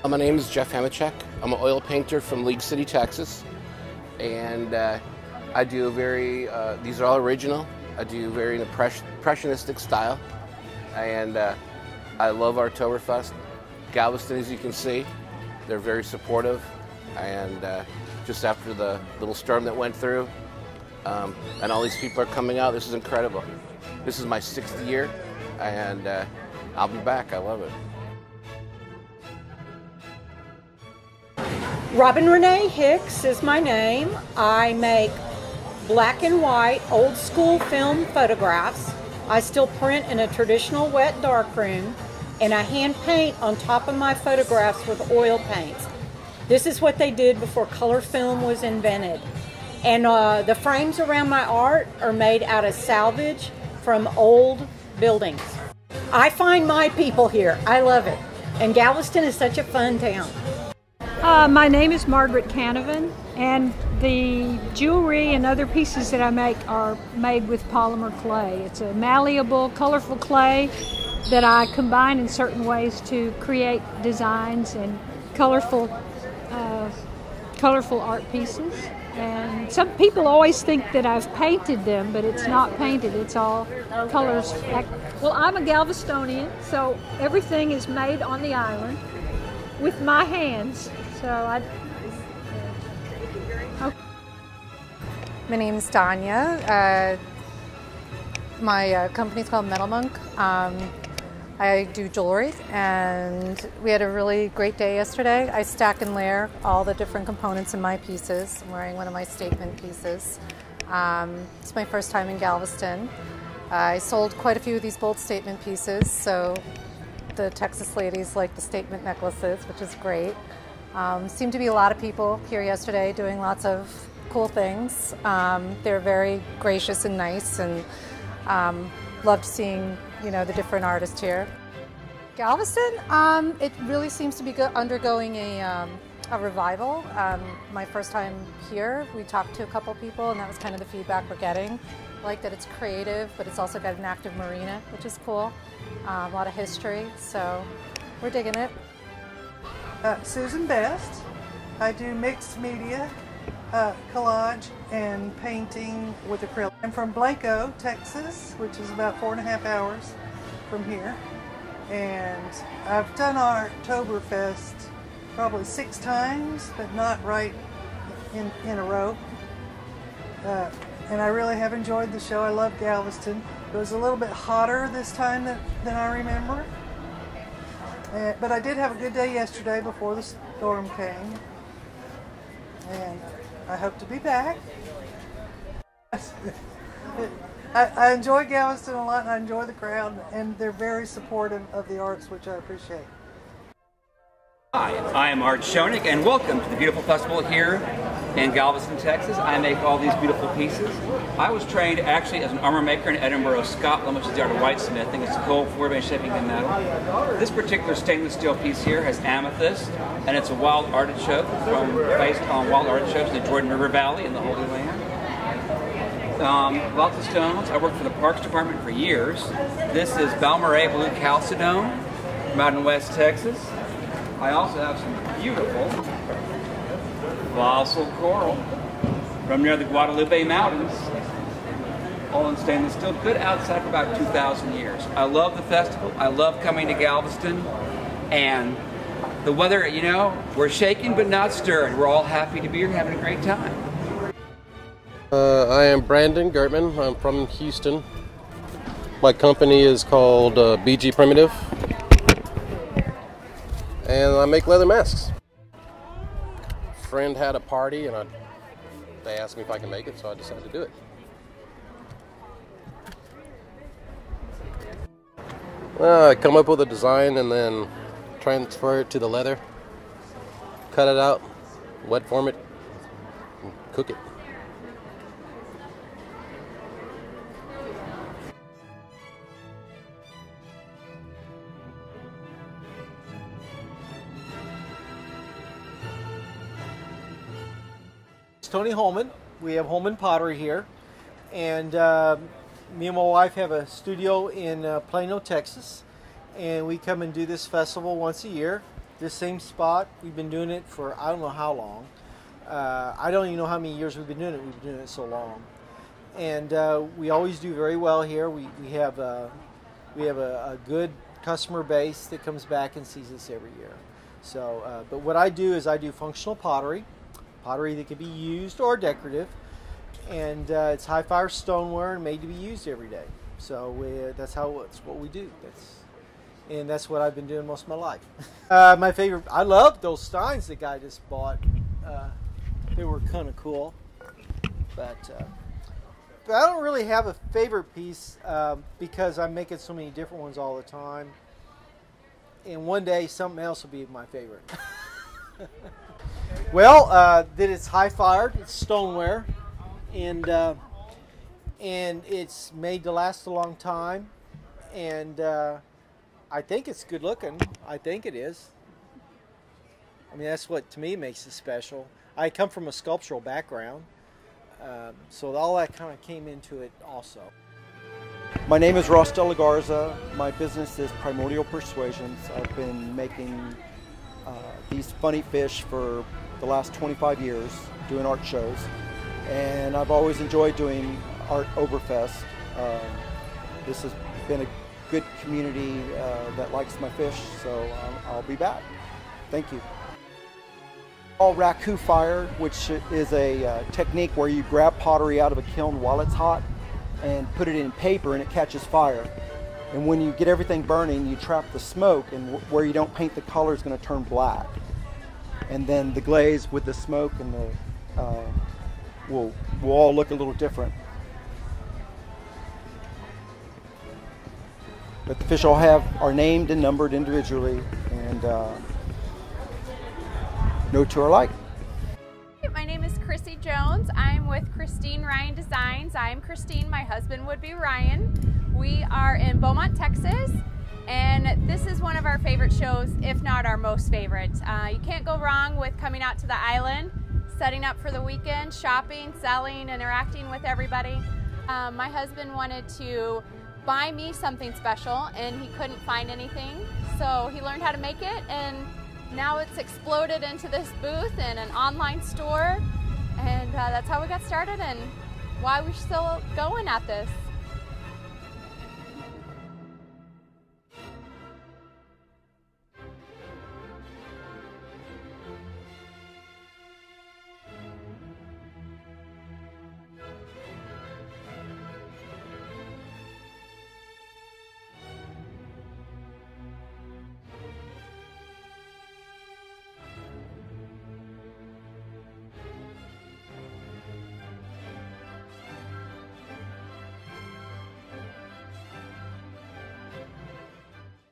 My name is Jeff Hamachek. I'm an oil painter from League City, Texas, and I do these are all original. I do very impressionistic style, and I love Artoberfest. Galveston, as you can see, they're very supportive, and just after the little storm that went through, and all these people are coming out, this is incredible. This is my 6th year, and I'll be back. I love it. Robin Renee Hicks is my name. I make black and white, old school film photographs. I still print in a traditional wet darkroom, and I hand paint on top of my photographs with oil paints. This is what they did before color film was invented. And the frames around my art are made out of salvage from old buildings. I find my people here. I love it. And Galveston is such a fun town. My name is Margaret Canavan, and the jewelry and other pieces that I make are made with polymer clay. It's a malleable, colorful clay that I combine in certain ways to create designs and colorful art pieces. And some people always think that I've painted them, but it's not painted, it's all colors. Well, I'm a Galvestonian, so everything is made on the island with my hands. My name's Danya. My company's called Metal Monk. I do jewelry, and we had a really great day yesterday. I stack and layer all the different components in my pieces. I'm wearing one of my statement pieces. It's my first time in Galveston. I sold quite a few of these bold statement pieces, so the Texas ladies like the statement necklaces, which is great. Seemed to be a lot of people here yesterday doing lots of cool things. They're very gracious and nice, and loved seeing the different artists here. Galveston, it really seems to be undergoing a revival. My first time here, we talked to a couple people, and that was kind of the feedback we're getting. I like that it's creative, but it's also got an active marina, which is cool. A lot of history, so we're digging it. Susan Best. I do mixed media, collage, and painting with acrylic. I'm from Blanco, Texas, which is about 4.5 hours from here. And I've done Artoberfest probably 6 times, but not right in a row. And I really have enjoyed the show. I love Galveston. It was a little bit hotter this time than I remember. But I did have a good day yesterday before the storm came, and I hope to be back. I enjoy Galveston a lot, and I enjoy the crowd, and they're very supportive of the arts, which I appreciate. Hi, I am Art Schoenig, and welcome to the beautiful festival here in Galveston, Texas. I make all these beautiful pieces. I was trained actually as an armor maker in Edinburgh, Scotland, which is the art of whitesmithing. It's a cold form shaping in metal. This particular stainless steel piece here has amethyst, and it's a wild artichoke based on wild artichokes in the Jordan River Valley in the Holy Land. Lots of stones. I worked for the Parks Department for years. This is Balmorhea Blue Chalcedone from out in West Texas. I also have some beautiful fossil coral from near the Guadalupe Mountains, all in stainless steel, good outside for about 2,000 years. I love the festival. I love coming to Galveston, and the weather, we're shaking but not stirred. We're all happy to be here, having a great time. I am Brandon Gertman. I'm from Houston. My company is called BG Primitive, and I make leather masks. A friend had a party, and they asked me if I can make it, so I decided to do it. I come up with a design and then transfer it to the leather, cut it out, wet form it, and cook it. It's Tony Holman. We have Holman Pottery here, and me and my wife have a studio in Plano, Texas, and we come and do this festival once a year. this same spot. We've been doing it for I don't know how long. I don't even know how many years we've been doing it. We've been doing it so long. And we always do very well here. We have a good customer base that comes back and sees us every year. So, but what I do is I do functional pottery that can be used or decorative, and it's high fire stoneware and made to be used every day. So that's what we do. That's what I've been doing most of my life. My favorite, I love those steins the guy just bought. They were kind of cool, but I don't really have a favorite piece because I'm making so many different ones all the time. And one day something else will be my favorite. Well, that it's high fired, it's stoneware, and it's made to last a long time, and I think it's good looking. I think it is. I mean, that's what to me makes it special. I come from a sculptural background, so all that kind of came into it also. My name is Ross De La Garza. My business is Primordial Persuasions. I've been making these funny fish for the last 25 years, doing art shows, and I've always enjoyed doing Art Overfest. This has been a good community that likes my fish, so I'll be back. Thank you. All raku fire, which is a technique where you grab pottery out of a kiln while it's hot and put it in paper and it catches fire. And when you get everything burning, you trap the smoke, and where you don't paint the color is going to turn black. And then the glaze with the smoke and the will all look a little different. But the fish all are named and numbered individually, and no two are alike. My name is Chrissy Jones. I'm with Christine Ryan Designs. I'm Christine, my husband would be Ryan. We are in Beaumont, Texas, and this is one of our favorite shows, if not our most favorite. You can't go wrong with coming out to the island, setting up for the weekend, shopping, selling, interacting with everybody. My husband wanted to buy me something special, and he couldn't find anything, so he learned how to make it, and now it's exploded into this booth and an online store, and that's how we got started and why we're still going at this.